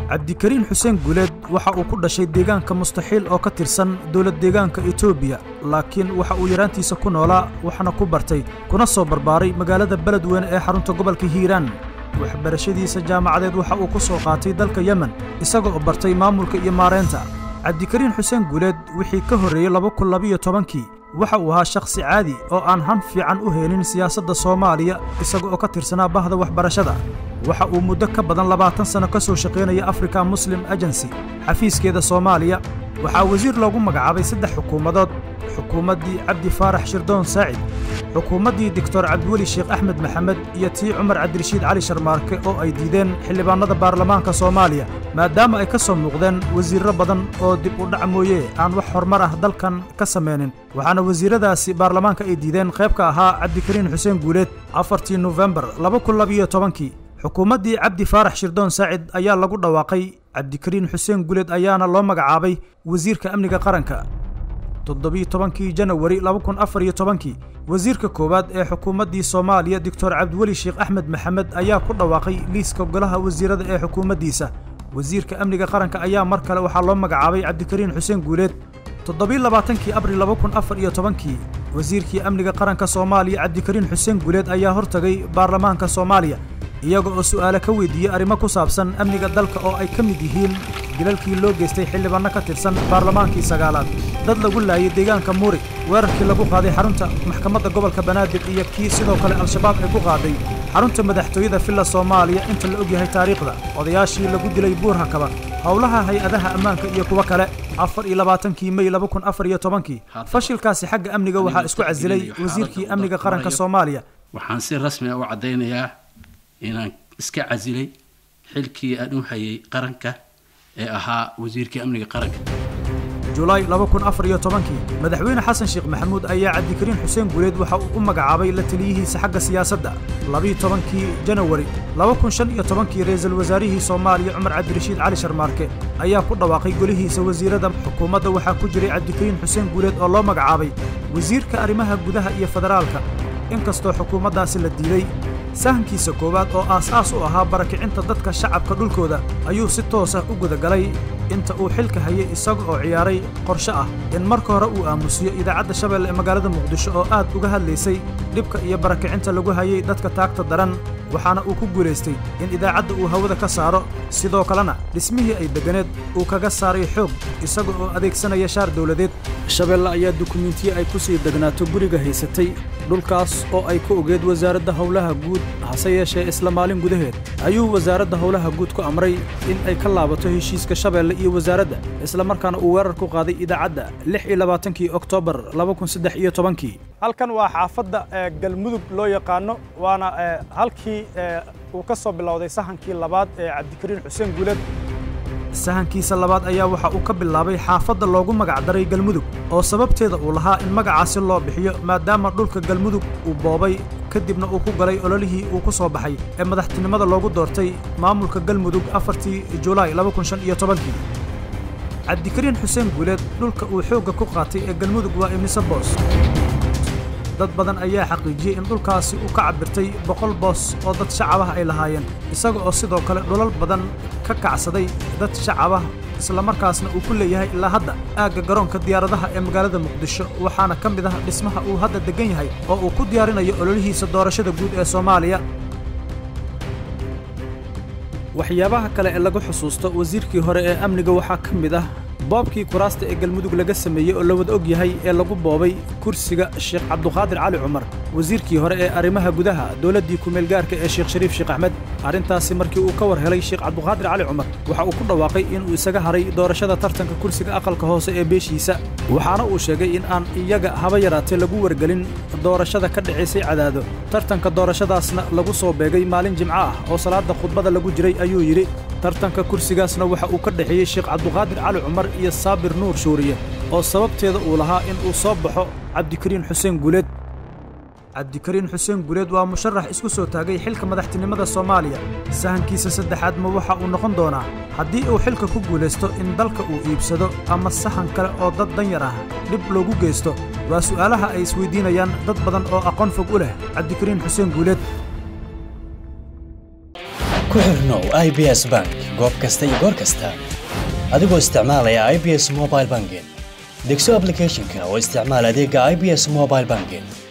cabdikariin xuseen guuleed waxa uu ku dhashay deegaanka mustaxiil oo ka tirsan dowlad deegaanka Itoobiya laakiin waxa uu yaraantiisa ku noolaa waxna ku bartay kuna soo barbaaray magaalada Beledweyne ee xarunta gobolka Hiiraan waxbarashadiisa jaamacadeed waxa uu ku soo qaatay dalka Yemen isagoo u bartay maamulka iyo maareynta cabdikariin xuseen guuleed wixii ka horeeyay 2012 waxa uu ahaa shakhsi caadi oo aan han fiican u helin siyaasadda Soomaaliya isagoo ka tirsanaa bahda waxbarashada waxa uu muddo ka badan 20 sano ka soo shaqeynaya Africa Muslim Agency xafiiskeeda Soomaaliya waxa wasiir loogu magacaabay 3 xukuumadood xukuumadii Cabdi Faarax Shirdoon Saacid xukuumadii Dr. Cabdiweli Sheekh Axmed Maxamed iyo tii Cumar Cabdirashiid Cali Sharmaarke oo ay diideen xildhibaanada baarlamaanka Soomaaliya maadaama ay ka soo muuqdeen wasiirro badan oo dib u dhac mooyee aan wax horumar ah dalkan ka sameeynin waxaana wasiiradaasi baarlamaanka ay diideen qayb ka ahaa cabdikariin xuseen guuleed 4 November 2012 xukuumadii Cabdi Faarax Shirdoon Saacid ayaa lagu dhawaaqay cabdikariin xuseen guuleed ayaana loo magacaabay wasiirka amniga qaranka 17 January 2014 wasiirka koowaad ee xukuumadii Soomaaliya Dr. Cabdiweli Sheekh Axmed Maxamed ayaa ku dhawaaqay liiska golaha wasiirada ee xukuumaddiisa wasiirka amniga qaranka ayaa mar kale waxa loo magacaabay cabdikariin xuseen guuleed 27 Abriil 2014 wasiirkii amniga qaranka Soomaaliya cabdikariin xuseen guuleed ayaa hortagay baarlamaanka Soomaaliya iyaga oo su'aalo ka weydiiyay arrimo ku saabsan amniga dalka oo ay ka mid yihiin dilalkii loo geystay xildhibaano ka tirsan baarlamaankii sagaalaad dad lagu laayay deegaanka Muuri weerarkii lagu qaaday xarunta maxkamadda gobolka Banaadir iyo kii sidoo kale al-shabaab ay ku qaaday xarunta madaxtooyada Villa Soomaaliya inta la og yahay taariikhda odayaashii lagu dilay Buur-Hakaba howlaha hay'adaha ammaanka iyo kuwa kale 24 May 2014 fashilkaasi xagga amniga waxa isku casilay wasiirkii amniga qaranka Soomaaliya waxaan si rasmi ah u cadeynayaa inaan iska casilay xilkii aan u hayay qaranka ee ahaa wasiirkii amniga qaranka July 2014 madaxweyne Xasan Sheekh Maxamuud ayaa cabdikariin xuseen guuleed waxa uu u magacaabay la taliyihiisa xagga siyaasadda 12 January 2015 ra'iisul wasaarihii Soomaaliya Cumar Cabdirashiid Cali Sharmaarke ayaa ku dhawaaqay golihiisa wasiirada xukuumadda waxa ku jiray cabdikariin xuseen guuleed oo loo magacaabay wasiirka arrimaha gudaha iyo federaalka inkastoo xukuumaddaasi la diiday sahankiisa koowaad oo aas-aas u ahaa barakicinta dadka shacabka dhulkooda ayuu si toos ah u gudagalay inta uu xilka hayay isaga oo ciyaaray qorshe ah in marka hore uu aamusiyo idaacadda Shabeelle ee magaalada Muqdisho oo aad uga hadlaysay dhibka iyo barakicinta lagu hayay dadka taagta daran waxaana uu ku guuleystay in idaacadda uu hawada ka saaro sidoo kalena dhismihii ay deganeed uu kaga saaray xoog isaga oo adeegsanaya shaar dawladeed Shabeelle ayaa dukumiintiyo ay ku sii degnaato guriga haysatay dhulkaas oo ay ku ogeed wasaaradda howlaha guud hase yeeshee isla maalin gudaheed ayuu wasaaradda howlaha guud ku amray in ay ka laabato heshiiska Shabeelle iyo wasaaradda isla markaana uu weerar ku qaaday idaacadda 26 Oktoobar 2013 halkan waa xaafadda galmudug loo yaqaano waana halkii uu ka soo bilowday sahankii labaad ee cabdikariin xuseen guuleed sahankiisa labaad ayaa waxa uu ka bilaabay xaafadda loogu magac daray galmudug oo sababteeda uu lahaa in magacaasi loo bixiyo maadaama dhulka galmudug uu boobay kadibna uu ku galay ololihii uu ku soo baxay ee madaxtinimada loogu doortay maamulka galmudug 4 July 2015 cabdikariin xuseen guuleed dhulka uu xoogga ku qaatay ee galmudug waa imise boos dad badan ayaa xaqiijiyay in dhulkaasi uu ka cabirtay 100 boos oo dad shacab ah ay lahaayeen isaga oo sidoo kale dhulal badan ka kacsaday dad shacab ah isla markaasna uu ku leeyahay ilaa hadda aagga garoonka diyaaradaha ee magaalada Muqdisho waxaana ka mid ah dhismaha uu hadda degan yahay oo uu ku diyaarinayo ololihiisa doorashada guud ee Soomaaliya waxyaabaha kale ee lagu xusuusto wasiirkii hore ee amniga waxaa ka mid ah boobkii kuraasta ee galmudug laga sameeyay oo la wada og yahay ee lagu boobay kursiga Sheekh Cabduqaadir Cali Cumar wasiirkii hore ee arrimaha gudaha dawladdii ku meel gaarka ee Sheekh Shariif Sheekh Axmed arintaasi markii uu ka war helay Sheekh Cabduqaadir Cali Cumar waxa uu ku dhawaaqay in uu isaga haray doorashada tartanka kursiga aqalka hoose ee beeshiisa waxaana uu sheegay in aan iyaga haba yaraatee lagu wargelin doorashada ka dhaceysay Cadaado tartanka doorashadaasna lagu soo beegay maalin Jimco ah oo salaada khudbada lagu jiray ayuu yiri tartanka kursigaasna waxa uu ka dhaxeeyay Sheekh Cabduqaadir Cali Cumar iyo Saabir Nuur Shuuriye oo sababteeda uu lahaa in uu soo baxo cabdikariin xuseen guuleed cabdikariin xuseen guuleed waa musharax isku soo taagay xilka madaxtinimada Soomaaliya sahankiisa saddexaad ma waxa uu noqon doonaa haddii uu xilka ku guuleysto in dalka uu iibsado ama sahan kale oo dad danyar ah dib loogu geysto waa su'aalaha ay isweydiinayaan dad badan oo aqoon fog u leh cabdikariin xuseen guuleed ku xirnow IBS Bank goob kasta iyo goor kasta adigoo isticmaalaya IBS Mobile Banking degso application-ka oo isticmaal adeega IBS Mobile Banking